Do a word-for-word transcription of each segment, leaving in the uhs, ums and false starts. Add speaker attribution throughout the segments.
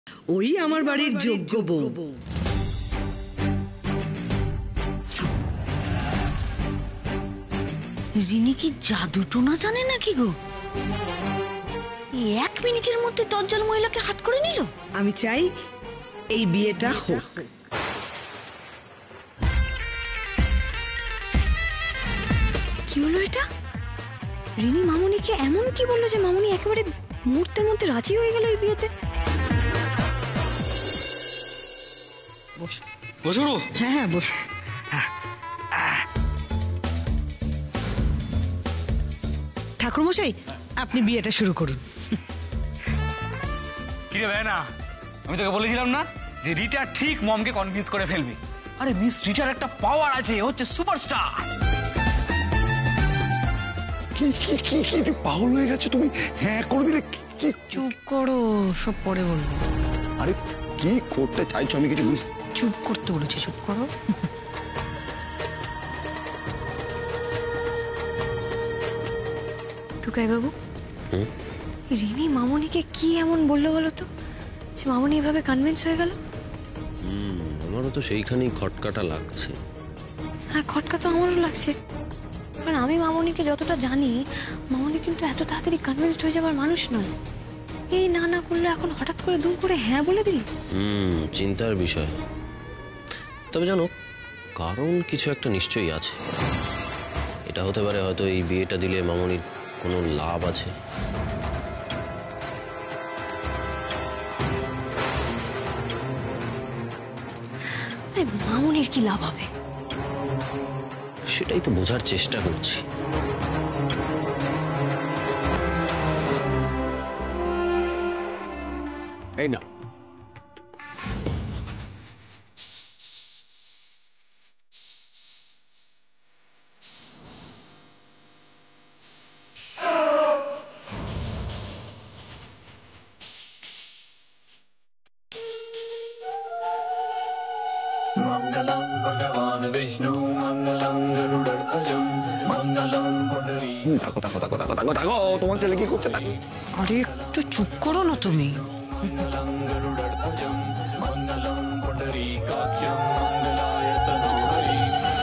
Speaker 1: ওই আমার বাড়ির যোগ্য বউ।
Speaker 2: রিনি কি জাদু টোনা জানে নাকি গো? এক মিনিটের মধ্যে দজ্জাল মহিলাকে হাত করে নিল।
Speaker 1: আমি চাই এই বিয়েটা হোক।
Speaker 3: কি হলো এটা? রিনি মামুনিকে এমন কি বললো যে মামুনি একেবারে মুহূর্তের মধ্যে রাজি হয়ে গেল এই বিয়েতে?
Speaker 4: বসো।
Speaker 1: হ্যাঁ হ্যাঁ বস। ঠাকুরমশাই, আপনি বিয়েটা শুরু করুন।
Speaker 4: কিরে ভাই না, আমি তোকে বলেছিলাম না যে রিটা ঠিক মমকে কনভিন্স করে ফেলবে। আরে মিস রিটার একটা পাওয়ার আছে, হচ্ছে সুপারস্টার।
Speaker 5: কি কি কি কি পাগল হয়ে গেছো তুমি? হ্যাঁ করে দিলে কি?
Speaker 3: চুপ করো, সব পরে বলবো।
Speaker 5: আরে কি করতে চাইছো আমি কিছু বুঝতে।
Speaker 3: চুপ করতে বলেছি, চুপ করো। টুকাই বাবু, রিনি মামুনিকে কি এমন বললো বলো তো যে মামুনি এভাবে কনভিন্স হয়ে গেল?
Speaker 6: হুম, আমারও তো সেইখানেই খটকাটা লাগছে।
Speaker 3: হ্যাঁ, খটকা তো আমারও লাগছে, কারণ আমি মামুনিকে যতটা জানি, মামুনি কিন্তু এত তাড়াতাড়ি কনভিন্সড হয়ে যাবার মানুষ নয়। এই না না করলে এখন হঠাৎ করে দুম করে হ্যাঁ বলে দিল।
Speaker 6: হুম, চিন্তার বিষয়। তবে জানো, কারণ কিছু একটা নিশ্চয়ই আছে। এটা হতে পারে হয়তো এই বিয়েটা দিলে মামনির কোনো লাভ আছে।
Speaker 3: মামুনির কি লাভ হবে
Speaker 6: সেটাই তো বোঝার চেষ্টা করছি। এই না,
Speaker 7: मंगलम भगवान विष्णु मंगलम गरुड़ध्वजं मंगलम पुंडरी।
Speaker 5: থাকো থাকো থাকো থাকো থাকো থাকো, তোমার ছেলে কি করছে?
Speaker 1: আরে একটু চুপ করো না তুমি।
Speaker 7: मंगलम गरुड़ध्वजं मंगलम पुंडरी काक्षं मंगलाय तनोहरि।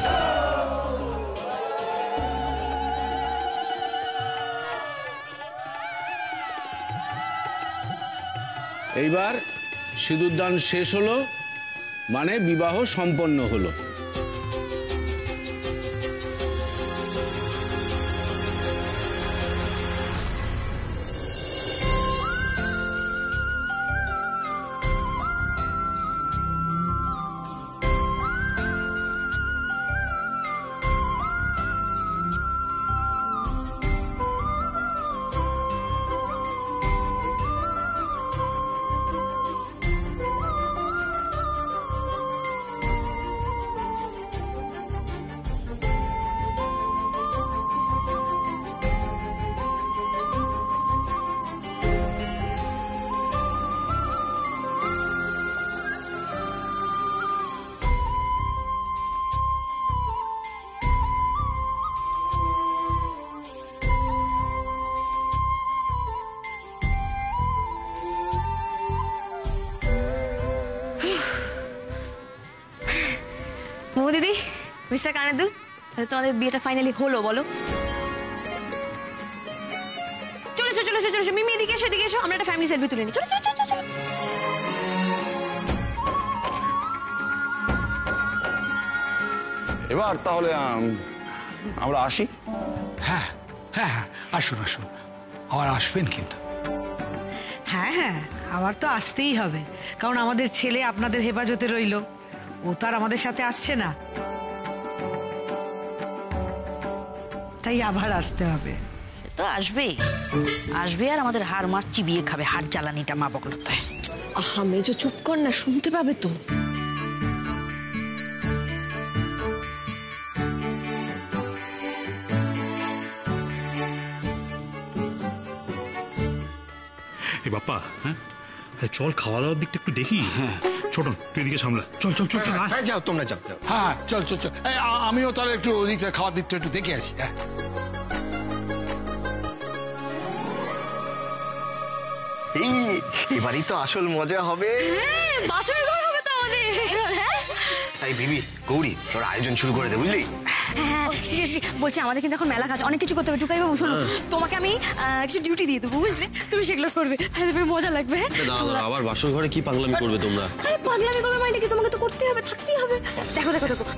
Speaker 8: এইবার সিঁদুরদান শেষ হলো, মানে বিবাহ সম্পন্ন হলো।
Speaker 3: দিদি, মিস্টার কানাদুল, তোমাদের বিয়েটা ফাইনালি হলো বলো? চলো চলো চলো চলো, মিমি এদিকে এসো, এদিকে এসো, আমরা একটা ফ্যামিলি সেলফি তুলে নিই। চলো চলো চলো চলো।
Speaker 5: এবার তাহলে আমরা আসি।
Speaker 9: হ্যাঁ হ্যাঁ হ্যাঁ, আসুন আসুন, আবার আসবেন কিন্তু।
Speaker 1: হ্যাঁ হ্যাঁ, আমার তো আসতেই হবে, কারণ আমাদের ছেলে আপনাদের হেফাজতে রইল, ও তো আর আমাদের সাথে আসছে না, তাই আবার আসতে হবে।
Speaker 2: তো আসবে আসবে আর আমাদের হার মার চিবিয়ে খাবে, হার জ্বালানিটা মা বকলতে।
Speaker 3: আহা মেজো, চুপ কর না, শুনতে পাবে তো।
Speaker 10: এ বাপ্পা, হ্যাঁ চল খাওয়া দাওয়ার দিকটা একটু দেখি। হ্যাঁ ছোটন, তুই এদিকে সামলা, চল চল চল চল।
Speaker 9: যাও তোমরা যাও। হ্যাঁ চল চল চল, আমিও তাহলে একটু ওদিকটা খাওয়ার দিকটা একটু দেখে আসি। হ্যাঁ
Speaker 5: এই
Speaker 11: এবারই তো আসল মজা হবে।
Speaker 3: হ্যাঁ, বাসর ঘর হবে তো আমাদের। হ্যাঁ
Speaker 11: তাই বিবি গৌরী তোর আয়োজন শুরু করে দে বুঝলি।
Speaker 3: হ্যাঁ সিরিয়াসলি বলছি, আমাদের কিন্তু এখন মেলা কাজ, অনেক কিছু করতে হবে। টুকাই বাবু শোনো, তোমাকে আমি আহ, কিছু ডিউটি দিয়ে দেবো বুঝলে, তুমি সেগুলো করবে, তাহলে মজা লাগবে। হ্যাঁ
Speaker 6: দাদা আবার বাসর ঘরে কি পাগলামি করবে তোমরা?
Speaker 3: আরে পাগলামি করবে মানে কি, তোমাকে তো করতেই হবে, থাকতেই হবে। দেখো দেখো দেখো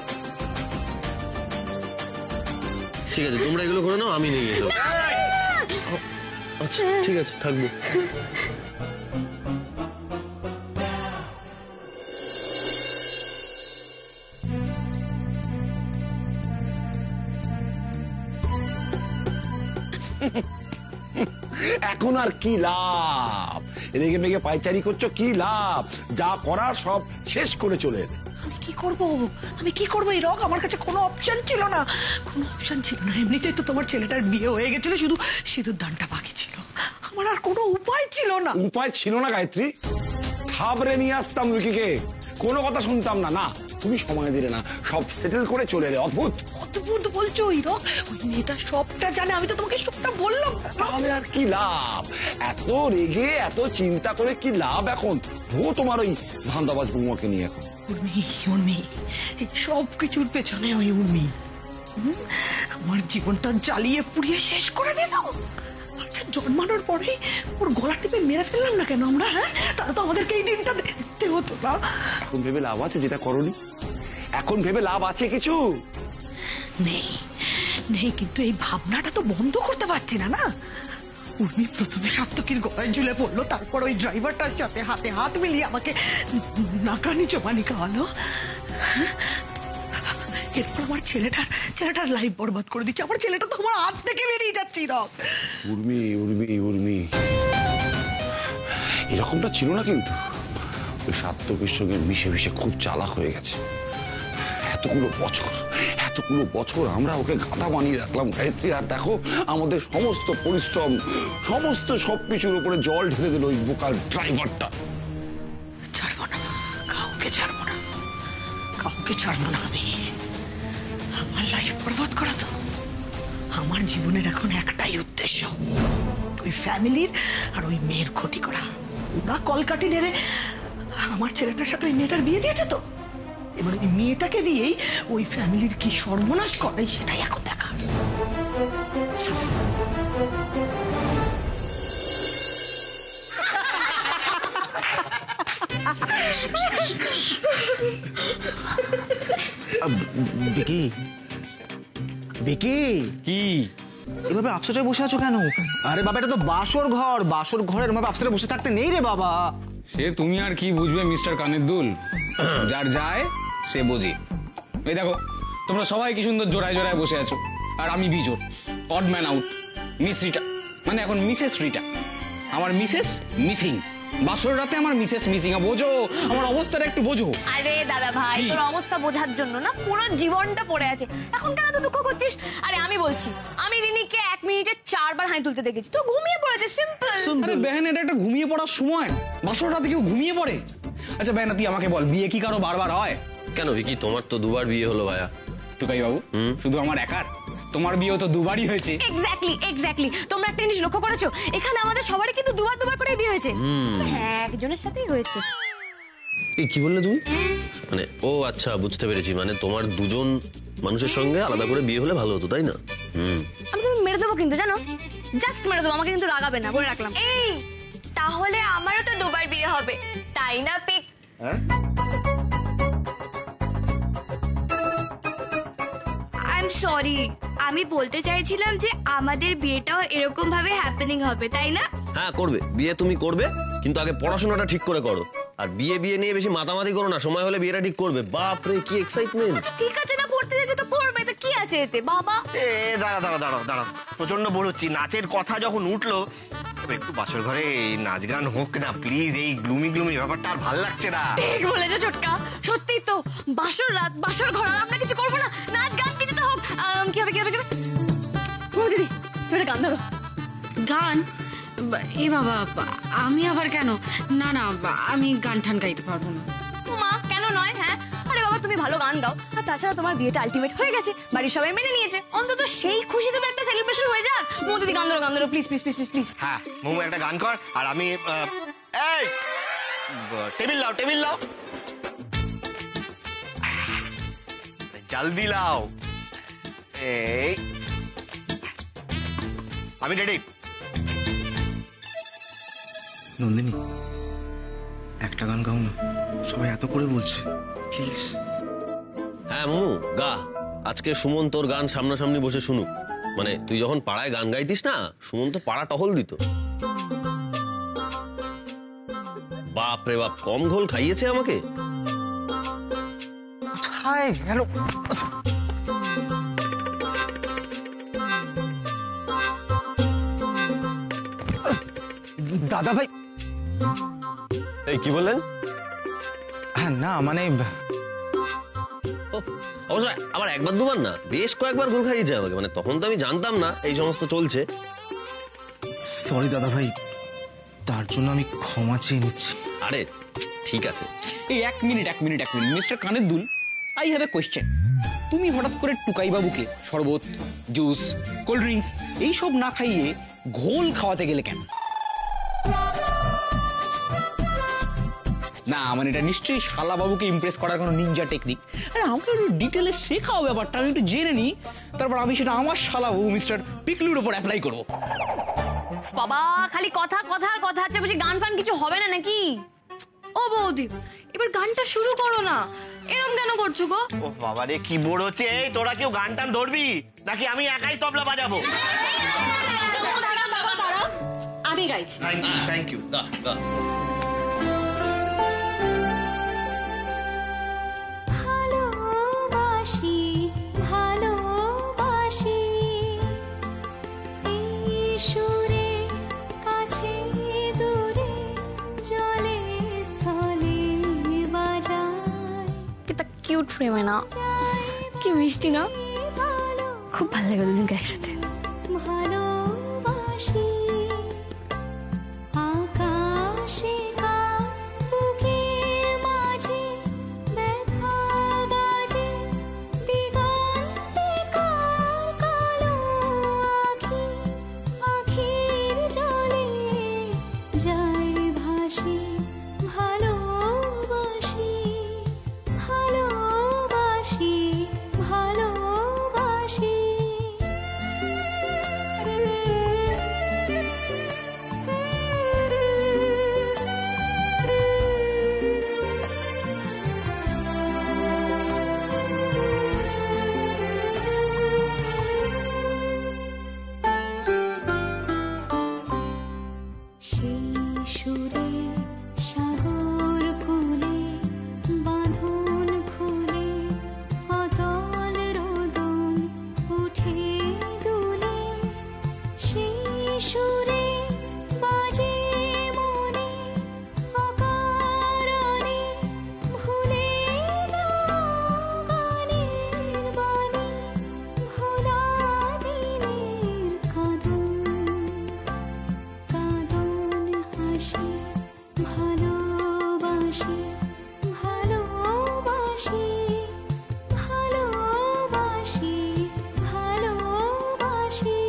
Speaker 6: ঠিক আছে তোমরা এগুলো করে নাও, আমি নিয়ে যাবো। আচ্ছা ঠিক আছে থাকবো।
Speaker 5: এখন আর কি লাভ? রেগে মেগে পায়চারি করছো, কি লাভ? যা করার সব শেষ করে চলে এলে।
Speaker 1: আমি কি করব আমি কি করবো এই রক? আমার কাছে কোনো অপশন ছিল না, কোনো অপশন ছিল না। এমনিতেই তো তোমার ছেলেটার বিয়ে হয়ে গেছিল, শুধু সিঁদুর দানটা বাকি ছিল। আমার আর কোনো উপায় ছিল না।
Speaker 5: উপায় ছিল না গায়ত্রী? থাবড়ে নিয়ে আসতাম রুকিকে, কোনো কথা শুনতাম না। না তুমি সময় দিলে না, সব সেটেল করে চলে এলে। অদ্ভুত
Speaker 1: অদ্ভুত বলছো ওই রক? ওই মেয়েটা সবটা জানে, আমি তো তোমাকে সবটা বললাম।
Speaker 5: তাহলে আর কি লাভ? এত রেগে এত চিন্তা করে কি লাভ এখন? ও তোমার ওই ধান্দাবাজ বৌমাকে নিয়ে এখন।
Speaker 1: উর্মি উর্মি সব কিছুর পেছনে ওই উর্মি আমার জীবনটা জ্বালিয়ে পুড়িয়ে শেষ করে দিল। আচ্ছা জন্মানোর পরে ওর গলা টিপে মেরে ফেললাম না কেন আমরা? হ্যাঁ তাহলে তো আমাদেরকে এই দিনটা দেখতে হতো না।
Speaker 5: এখন ভেবে লাভ আছে যেটা করনি? এখন ভেবে লাভ আছে কিছু?
Speaker 1: নেই নেই, কিন্তু এই ভাবনাটা তো বন্ধ করতে পারছি না। না উর্মি প্রথমে সাত্তকীর গলায় ঝুলে পড়লো, তারপর ওই ড্রাইভারটার সাথে হাতে হাত মিলিয়ে আমাকে নাকানি চোমানি খাওয়ালো, এরপর আমার ছেলেটার ছেলেটার লাইফ বরবাদ করে দিচ্ছে। আমার ছেলেটা তো আমার হাত থেকে বেরিয়ে যাচ্ছে। রক
Speaker 5: উর্মি উর্মি উর্মি এরকমটা ছিল না, কিন্তু ওই সাত্তকীর সঙ্গে মিশে মিশে খুব চালাক হয়ে গেছে। এতগুলো বছর এতগুলো বছর আমরা ওকে গাধা বানিয়ে রাখলাম গায়ত্রী, আর দেখো আমাদের সমস্ত পরিশ্রম সমস্ত সবকিছুর উপরে জল ঢেলে দিল ওই বোকার ড্রাইভারটা।
Speaker 1: ছাড়বো না, কাউকে ছাড়বো না, কাউকে ছাড়বো না আমি। আমার লাইফ বরবাদ করা তো আমার জীবনের এখন একটাই উদ্দেশ্য, ওই ফ্যামিলির আর ওই মেয়ের ক্ষতি করা। ওরা কলকাঠি নেড়ে আমার ছেলেটার সাথে ওই মেয়েটার বিয়ে দিয়েছে, তো এবার ওই মেয়েটাকে দিয়েই ওই ফ্যামিলির কি সর্বনাশ করে সেটাই এখন দেখার।
Speaker 11: ভিকি ভিকি
Speaker 4: কি
Speaker 11: এভাবে আপসেটে বসে আছো কেন? আরে বাবা এটা তো বাসর ঘর, বাসর ঘরের মধ্যে আপসেটে বসে থাকতে নেই রে বাবা।
Speaker 8: সে তুমি আর কি বুঝবে মিস্টার কানের দুল, যার যায় সে বোঝে। এই দেখো তোমরা সবাই কি সুন্দর জোড়ায় জোড়ায় বসে আছো, আর আমি বিজোর, odd man out. Miss Rita মানে এখন মিসেস রিটা, আমার মিসেস মিসিং। বাসর রাতে আমার মিসেস মিসিং, বোঝো আমার অবস্থাটা একটু বোঝো।
Speaker 3: আরে দাদা ভাই তোর অবস্থা বোঝার জন্য না পুরো জীবনটা পড়ে আছে, এখন কেন তো দুঃখ করছিস? আরে আমি বলছি, আমি রিনিকে এক মিনিটে চারবার হাই তুলতে দেখেছি, তো ঘুমিয়ে পড়েছে, সিম্পল।
Speaker 8: আরে বেহেন এটা একটা ঘুমিয়ে পড়ার সময়, বাসর রাতে কেউ ঘুমিয়ে পড়ে? আচ্ছা বেহেন তুই আমাকে বল, বিয়ে কি কারো বারবার হয়?
Speaker 6: কেন ভিকি তোমার তো দুবার বিয়ে হলো ভাইয়া।
Speaker 8: টুকাই বাবু শুধু আমার একার? তোমার বিয়ে তো দুবারই হয়েছে।
Speaker 3: এক্স্যাক্টলি এক্স্যাক্টলি তোমরা একটা জিনিস লক্ষ্য করেছো, এখানে আমাদের সবারই কিন্তু দুবার দুবার করে বিয়ে হয়েছে। হ্যাঁ একজনের সাথেই হয়েছে।
Speaker 6: এই কি বললে তুমি? মানে ও আচ্ছা বুঝতে পেরেছি, মানে তোমার দুজন মানুষের সঙ্গে আলাদা করে বিয়ে হলে ভালো হতো তাই না? হুম
Speaker 3: আমি তুমি মেরে দেবো কিন্তু জানো, জাস্ট মেরে দেবো, আমাকে কিন্তু রাগাবে না, বলে রাখলাম।
Speaker 12: এই তাহলে আমারও তো দুবার বিয়ে হবে তাই না পিক? আই এম সরি, আমি বলতে চাইছিলাম যে আমাদের বিয়েটাও এরকম ভাবে হ্যাপেনিং হবে তাই না?
Speaker 6: হ্যাঁ করবে, বিয়ে তুমি করবে, কিন্তু আগে পড়াশোনাটা ঠিক করে করো। আর বিয়ে বিয়ে নিয়ে বেশি মাতামাতি করো না, সময় হলে বিয়েটা ঠিক করবে। বাপ রে কি এক্সাইটমেন্ট!
Speaker 3: ঠিক আছে না, করতে যাচ্ছে তো করবে, তো কি আছে এতে বাবা?
Speaker 11: এ দাঁড়া দাঁড়া দাঁড়াও দাঁড়াও, প্রচন্ড বোর হচ্ছি। নাচের কথা যখন উঠলো, একটু বাসর ঘরে নাচ গান হোক না প্লিজ। এই গ্লুমি গ্লুমি ব্যাপারটা আর ভাল লাগছে না।
Speaker 3: ঠিক বলেছো ছোটকা, সত্যি তো বাসর রাত বাসর ঘর, আর আমরা কিছু করবো না, নাচ গান কিছু তো হোক। কি হবে কি হবে কি হবে? ও দিদি তুমি গান ধরো।
Speaker 13: গান? এ বাবা আমি আবার কেন? না না আমি গান টান গাইতে পারবো না।
Speaker 3: মা কেন নয়? হ্যাঁ আরে বাবা তুমি ভালো গান গাও, আর তাছাড়া তোমার বিয়েটা আলটিমেট হয়ে গেছে, বাড়ির সবাই মেনে নিয়েছে, অন্তত সেই খুশিতে তো একটা সেলিব্রেশন হয়ে যাক। মো দিদি গান ধরো গান ধরো please please please please please.
Speaker 11: হ্যাঁ মোমো একটা গান কর, আর আমি এই টেবিল লাও টেবিল লাও, জলদি লাও। এই আমি রেডি।
Speaker 14: নন্দিনী, একটা গান গাও না, সবাই এত করে বলছে, প্লিজ।
Speaker 6: হ্যাঁ মোমো, গা। আজকে সুমন তোর গান সামনাসামনি বসে শুনুক। মানে তুই যখন পাড়ায় গান গাইতিস না, সুমন তো পাড়া টহল দিত। বাপ রে বাপ, কম ঘোল খাইয়েছে আমাকে।
Speaker 11: হাই হ্যালো,
Speaker 14: দাদা ভাই।
Speaker 6: এই কি বললেন?
Speaker 14: হ্যাঁ না মানে
Speaker 6: অবশ্য আবার একবার দুবার না, বেশ কয়েকবার ঘোল খাইয়েছে আমাকে। মানে তখন তো আমি জানতাম না এই সমস্ত চলছে।
Speaker 14: সরি দাদা ভাই, তার জন্য আমি ক্ষমা চেয়ে নিচ্ছি।
Speaker 6: আরে ঠিক আছে।
Speaker 8: এই এক মিনিট এক মিনিট এক মিনিট মিস্টার কানের দুল, আই হ্যাভ এ কোয়েশ্চেন। তুমি হঠাৎ করে টুকাই বাবুকে শরবত, জুস, কোল্ড ড্রিঙ্কস এইসব না খাইয়ে ঘোল খাওয়াতে গেলে কেন? না মানে এটা নিশ্চয়ই শালা বাবুকে ইমপ্রেস করার কোনো নিনজা টেকনিক। আরে আমাকে একটু ডিটেলে শেখাও ব্যাপারটা, আমি একটু জেনে নিই, তারপর আমি সেটা আমার শালা বাবু মিস্টার পিকলুর উপর অ্যাপ্লাই করবো।
Speaker 3: বাবা খালি কথা কথা আর কথা, হচ্ছে বুঝি গান ফান কিছু হবে না নাকি? ও বৌদি, এবার গানটা শুরু করো না, এরকম কেন করছো গো?
Speaker 11: ও বাবা রে, কি বোর হচ্ছে। এই তোরা কেউ গান টান ধরবি নাকি আমি একাই তবলা বাজাবো?
Speaker 13: আমি গাইছি।
Speaker 11: Thank you.
Speaker 6: গা গা।
Speaker 15: ভালোবাসি ভালোবাসি এই সুরে, কাছে দূরে, জলে স্থলে বাজায়।
Speaker 3: কিতা কিউট ফ্রেম না, কি মিষ্টি না, খুব ভালো লাগে দুজনকে একসাথে।
Speaker 15: ভালোবাসি আকাশে কার বুকের মাঝে ব্যথা বাজে, দিগন্তে কার কালো আঁখি, আঁখির জলে যায় ভাসি। ভালোবাসি ভালোবাসি ভালোবাসি। সেই সুরে সাগর কুলে বাঁধন খুলে, অতল রোদন উঠে দুলে, সেই সুরে বাজে মনে অকারণে, ভুলে যাওয়া গানের বাণী, ভোলা দিনের কাঁদন কাঁদন হাসি। ভালোবাসি ভালোবাসি ভালোবাসি ভালোবাসি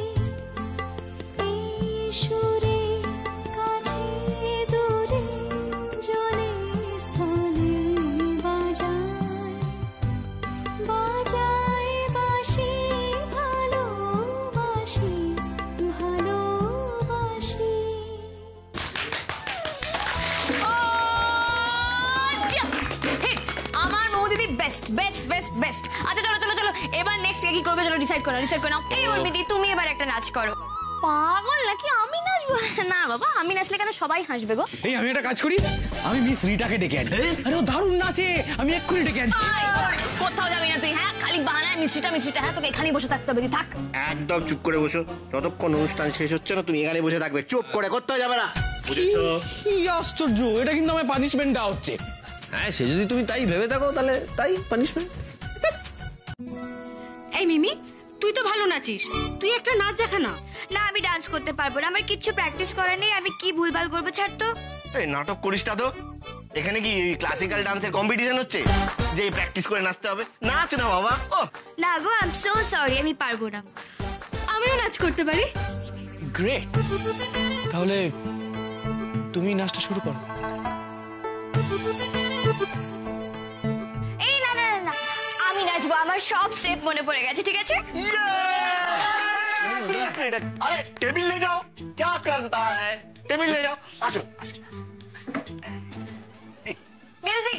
Speaker 15: এই সুরে, কাছে দূরে, জলে স্থলে বাজায় বাজায় বাঁশি। ভালোবাসি ভালোবাসি।
Speaker 3: আমার মৌদিদি বেস্ট বেস্ট বেস্ট বেস্ট। আচ্ছা চলো চলো চলো, এবার নেক্সট কি করবে চলো ডিসাইড করো, ডিসাইড করে নাও।
Speaker 12: এই অর্পিতি, তুমি এবার একটা নাচ করো।
Speaker 3: পাগল নাকি আমি নাচবো? না বাবা, আমি নাচলে কেন সবাই হাসবে গো।
Speaker 8: এই আমি একটা কাজ করি, আমি মিস রিটাকে ডেকে আনি। আরে ও দারুণ নাচে, আমি এক্ষুনি ডেকে আনছি।
Speaker 3: আয়, কোথাও যাবি না তুই, হ্যাঁ খালি বাহানায় মিষ্টিটা মিষ্টিটা। হ্যাঁ তোকে এখানেই বসে থাকতে হবে, তুই থাক।
Speaker 11: একদম চুপ করে বসো, যতক্ষণ অনুষ্ঠান শেষ হচ্ছে না তুমি এখানে বসে থাকবে, চুপ করে, কোথাও যাবে না, বুঝেছো?
Speaker 8: কি আশ্চর্য, এটা কিন্তু আমার পানিশমেন্ট দেওয়া হচ্ছে।
Speaker 6: হ্যাঁ সে যদি তুমি তাই ভেবে থাকো তাহলে তাই পানিশমেন্ট।
Speaker 13: এই মিমি, তুই তো ভালো নাচিস, তুই একটা নাচ দেখা না।
Speaker 12: না আমি ডান্স করতে পারবো না, আমার কিচ্ছু প্র্যাকটিস করা নেই, আমি কি ভুলভাল করবো, ছাড় তো।
Speaker 11: এই নাটক করিস না তো, এখানে কি ক্লাসিক্যাল ডান্সের কম্পিটিশন হচ্ছে যে প্র্যাকটিস করে নাচতে হবে? নাচ না বাবা। ও
Speaker 12: না গো, আই এম সো সরি, আমি পারবো না। আমিও নাচ করতে পারি।
Speaker 8: গ্রেট, তাহলে
Speaker 16: তুমি নাচটা শুরু করো।
Speaker 12: এই না না না না, আমি নাচবো, আমার সব স্টেপ মনে পড়ে গেছে, ঠিক আছে?
Speaker 11: अरे टेबल ले जाओ, क्या करता है? टेबल ले जाओ, आसो।
Speaker 12: म्यूजिक।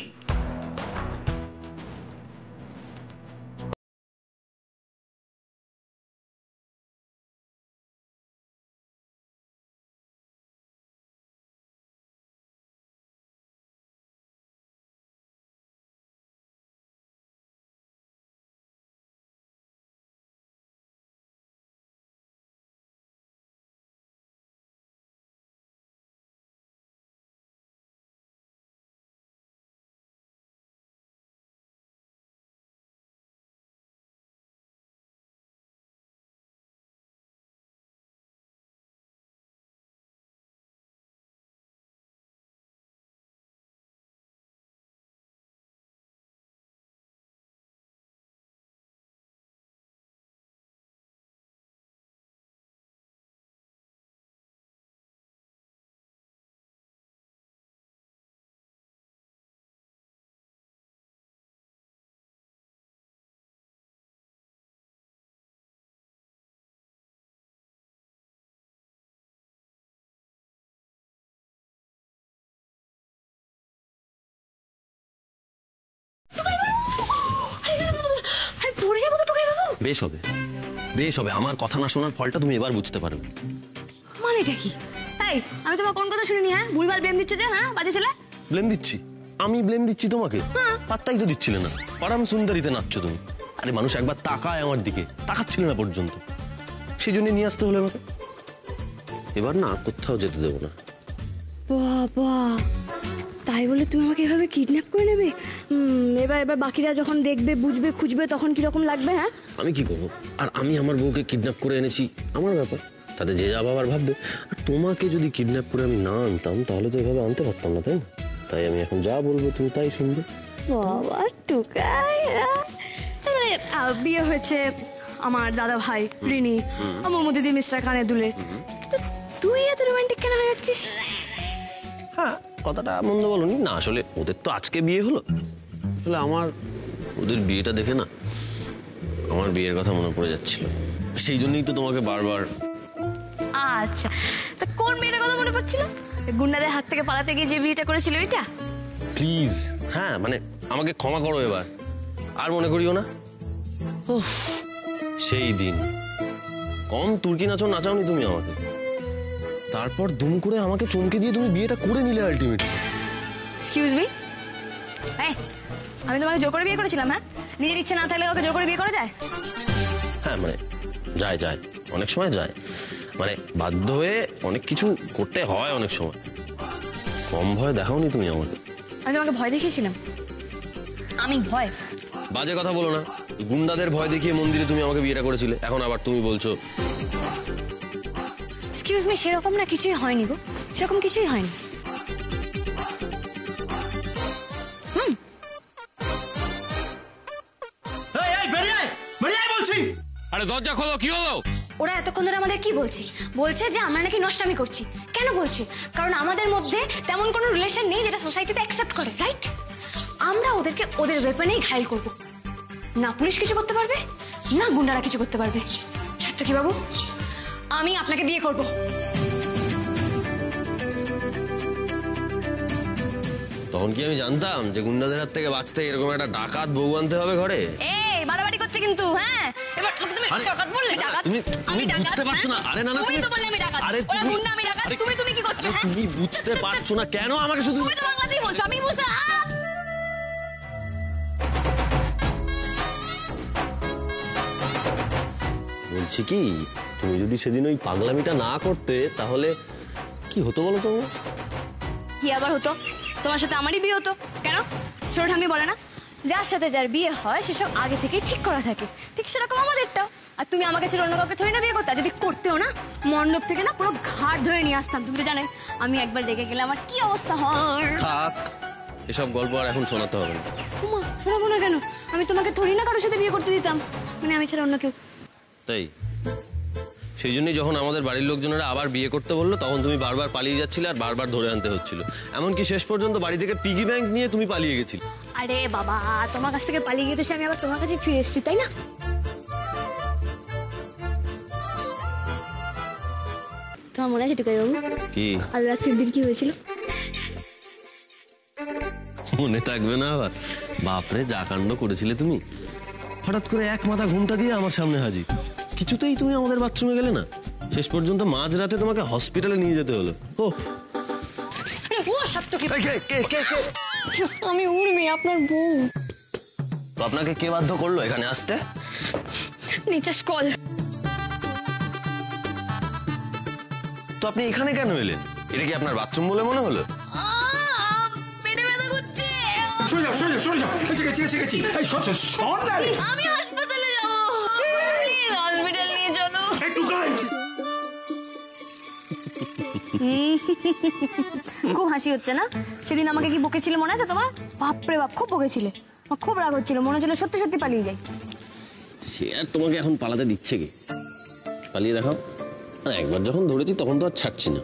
Speaker 6: বেশ হবে, বেশ হবে। আমার কথা না শোনার ফলটা তুমি এবার বুঝতে পারবে।
Speaker 3: মানেটা কি? এই, আমি তোমার কোন কথা শুনিনি? হ্যাঁ, ভুলভাল ব্লেম দিচ্ছ যে, হ্যাঁ বাজে ছেলে।
Speaker 6: ব্লেম দিচ্ছি? আমি ব্লেম দিচ্ছি তোমাকে? পাত্তাই তো দিচ্ছিলে না। পরম সুন্দরীতে নাচছো তুমি। আরে মানুষ একবার তাকায় আমার দিকে, তাকাচ্ছিল না পর্যন্ত, সেই জন্য নিয়ে আসতে হলো আমাকে। এবার না কোথাও যেতে দেবো না।
Speaker 3: বাবা, তাই বলে তুমি আমাকে এভাবে কিডন্যাপ করে নেবে? এবার এবার বাকিরা যখন দেখবে, বুঝবে, খুঁজবে, তখন কিরকম লাগবে? হ্যাঁ,
Speaker 6: আমি কি করবো? আর আমি আমার বউকে কিডন্যাপ করে এনেছি, আমার ব্যাপার, তাতে যে যা বাবার ভাববে। আর তোমাকে যদি কিডন্যাপ করে আমি না আনতাম তাহলে তো এভাবে আনতে পারতাম না, তাই না? তাই আমি এখন যা বলবো তুমি তাই শুনবে।
Speaker 3: বাবা টুকাই, মানে বিয়ে হয়েছে আমার দাদা ভাই রিনি, আমার মধ্যে দিয়ে মিস্টার কানেদুলে, তুই এত রোমান্টিক কেন হয়ে যাচ্ছিস?
Speaker 6: হ্যাঁ, কথাটা মন্দ বলনি না। আসলে ওদের তো আজকে বিয়ে হলো, আসলে আমার ওদের বিয়েটা দেখে না আমার বিয়ের কথা মনে পড়ে যাচ্ছিল, সেই জন্যই তো তোমাকে বারবার।
Speaker 3: আচ্ছা, তা কোন মেয়েটার কথা মনে পড়ছিল? গুন্ডাদের হাত থেকে পালাতে গিয়ে যে বিয়েটা করেছিল ওইটা?
Speaker 6: প্লিজ, হ্যাঁ মানে আমাকে ক্ষমা করো এবার, আর মনে করিও না। উফ, সেই দিন কম তুর্কি নাচো নাচাওনি তুমি আমাকে, তারপর দুম করে আমাকে চমকে দিয়ে তুমি বিয়েটা করে নিলে আলটিমেটলি।
Speaker 3: এক্সকিউজ মি, এই, আমি তোমাকে জোর করে বিয়ে করেছিলাম? হ্যাঁ, নিজের ইচ্ছে না থাকলে ওকে জোর করে বিয়ে করা যায়?
Speaker 6: হ্যাঁ মানে যায় যায়, অনেক সময় যায়, মানে বাধ্য হয়ে অনেক কিছু করতে হয় অনেক সময়। কম ভয় দেখাওনি তুমি আমাকে।
Speaker 3: আমি তোমাকে ভয় দেখিয়েছিলাম? আমি ভয়?
Speaker 6: বাজে কথা বলো না। গুন্ডাদের ভয় দেখিয়ে মন্দিরে তুমি আমাকে বিয়েটা করেছিলে, এখন আবার তুমি বলছো।
Speaker 3: এক্সকিউজ মি, সেরকম না কিছুই হয়নি গো, সেরকম কিছুই হয়নি। হুম,
Speaker 8: আরে দরজা খোলো, কি হলো?
Speaker 12: ওরা এতক্ষণ ধরে আমাদের কি বলছে? বলছে যে আমরা নাকি নষ্টামি করছি। কেন বলছে? কারণ আমাদের মধ্যে তেমন কোনো রিলেশন নেই যেটা সোসাইটিতে অ্যাকসেপ্ট করে, রাইট? আমরা ওদেরকে ওদের ওয়েপনেই ঘায়েল করব। না পুলিশ কিছু করতে পারবে, না গুন্ডারা কিছু করতে পারবে। সত্য কি বাবু, আমি আপনাকে বিয়ে করব।
Speaker 6: তখন কি আমি জানতাম যে গুন্ডাদের হাত থেকে বাঁচতে এরকম একটা ডাকাত বউ আনতে হবে ঘরে?
Speaker 3: এই বাড়াবাড়ি করছে কিন্তু। হ্যাঁ, এবার তুমি ডাকাত বললে? ডাকাত?
Speaker 6: তুমি
Speaker 3: আমি ডাকাত?
Speaker 6: বুঝতে পারছো না? আরে না না,
Speaker 3: তুমি তো বললে আমি ডাকাত।
Speaker 6: আরে
Speaker 3: ওরা গুন্ডা, আমি ডাকাত। তুমি তুমি কি করছো? হ্যাঁ,
Speaker 6: তুমি বুঝতে পারছো না কেন আমাকে শুধু?
Speaker 3: তুমি তো বাংলাতেই বলছো, আমি বুঝতে।
Speaker 6: বলছি কি, তুমি যদি সেদিন ওই পাগলামিটা না করতে তাহলে কি হতো বলো তো?
Speaker 3: কি আবার হতো? তোমার সাথে আমারই বিয়ে হতো। কেন? ছোট ঠাম্মি বলে না, যার সাথে যার বিয়ে হয় সেসব আগে থেকেই ঠিক করা থাকে, ঠিক সেরকম আমাদেরটাও। আর তুমি আমাকে ছেড়ে অন্য কাউকে থরি না বিয়ে করতে। যদি করতেও না, মণ্ডপ থেকে না পুরো ঘাট ধরে নিয়ে আসতাম। তুমি তো জানোই আমি একবার রেগে গেলে আমার কি অবস্থা হয়।
Speaker 6: থাক, এসব গল্প আর এখন শোনাতে হবে না।
Speaker 3: উমা, শোনাবো না কেন? আমি তোমাকে থরি না কারোর সাথে বিয়ে করতে দিতাম, মানে আমি ছাড়া অন্য কেউ।
Speaker 6: তাই সেই জন্যই যখন আমাদের বাড়ির লোকজনেরা আবার বিয়ে করতে বললো তখন তুমি বারবার পালিয়ে যাচ্ছিলে আর বারবার ধরে আনতে হচ্ছিল। এমনকি শেষ পর্যন্ত বাড়ি থেকে পিগি ব্যাংক নিয়ে তুমি পালিয়ে গেছিলে।
Speaker 12: আরে বাবা, তোমার কাছ থেকে পালিয়ে গিয়ে তো সে আমি আবার তোমার কাছে ফিরে এসেছি, তাই না? তোমার মনে আছে টুকাই বাবু
Speaker 6: কি
Speaker 12: আজ রাত্রির দিন কি হয়েছিল?
Speaker 6: মনে থাকবে না আবার? বাপরে, যা কাণ্ড করেছিলে তুমি। হঠাৎ করে এক মাথা ঘুমটা দিয়ে আমার সামনে হাজির। কিছুতেই তুমি আমাদের বাথরুমে গেলে না। শেষ পর্যন্ত মাঝরাতে তোমাকে হসপিটালে নিয়ে যেতে হলো। ও
Speaker 12: আমি উর্মি, আপনার বউ।
Speaker 6: তো আপনাকে কে বাধ্য করলো এখানে আসতে?
Speaker 12: নিচাস কল।
Speaker 6: তো আপনি এখানে কেন এলেন? এটা কি আপনার বাথরুম বলে মনে হলো?
Speaker 12: পেটে ব্যথা করছে।
Speaker 9: সরে যাও, সরে যাও, সরে যাও। এসে গেছি, এসে গেছি। এই সর, সর, সর না রে।
Speaker 12: আমি হাসপাতালে যাবো, প্লিজ হসপিটাল নিয়ে চলো।
Speaker 9: একটু গাইড।
Speaker 12: খুব হাসি হচ্ছে না? সেদিন আমাকে কি বকেছিলে মনে আছে তোমার? বাপরে বাপ, খুব বকেছিলে। আমার খুব রাগ হচ্ছিল, মনে হচ্ছিল সত্যি সত্যি পালিয়ে যাই।
Speaker 6: সে আর তোমাকে এখন পালাতে দিচ্ছে কি? পালিয়ে দেখাও। একবার যখন ধরেছি তখন তো আর ছাড়ছি না।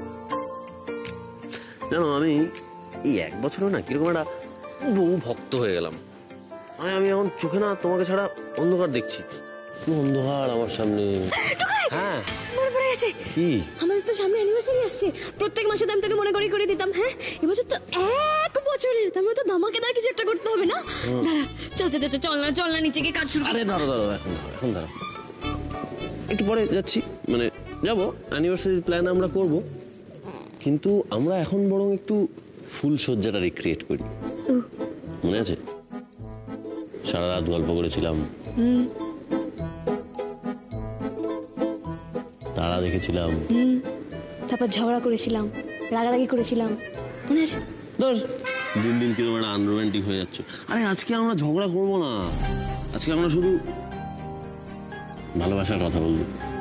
Speaker 6: জানো, আমি এই এক বছরও না কিরকম একটা বহু ভক্ত হয়ে গেলাম। আমি আমি এখন চোখে না তোমাকে ছাড়া অন্ধকার দেখছি। কি অন্ধকার আমার সামনে। হ্যাঁ,
Speaker 12: মনে পড়ে গেছে।
Speaker 6: কি?
Speaker 12: আমাদের তো সামনে অ্যানিভার্সারি আসছে। প্রত্যেক মাসে আমি তোকে মনে করি করে দিতাম। হ্যাঁ, এবছর তো এক বছরের, তার মানে তো ধামাকেদার কিছু একটা করতে হবে না? দাঁড়া, চল চল চল, চল না চল না নিচে গিয়ে কাজ শুরু।
Speaker 6: আরে দাঁড়ো দাঁড়ো, এখন দাঁড়ো, এখন দাঁড়ো, একটু পরে যাচ্ছি, মানে যাবো। অ্যানিভার্সারির প্ল্যান আমরা করব, কিন্তু আমরা এখন বরং একটু ফুল সজ্জাটা রিক্রিয়েট করি। মনে আছে সারা রাত গল্প করেছিলাম, তারা দেখেছিলাম,
Speaker 12: তারপর ঝগড়া করেছিলাম, রাগারাগি করেছিলাম, মনে আছে?
Speaker 6: ধর দিন দিন কিরকম একটা আনরোম্যান্টিক হয়ে যাচ্ছে। আরে আজকে আমরা ঝগড়া করবো না, আজকে আমরা শুধু ভালোবাসার কথা বলবো।